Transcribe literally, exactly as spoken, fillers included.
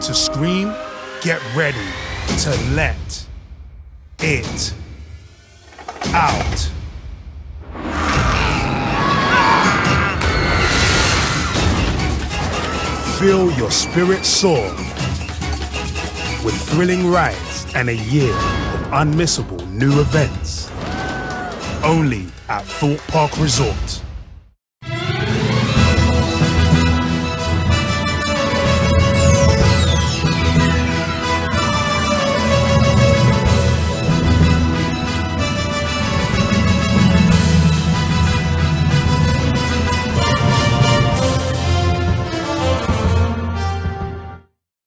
to scream? Get ready to let it out. Feel your spirit soar with thrilling rides and a year of unmissable new events. Only at Thorpe Park Resort.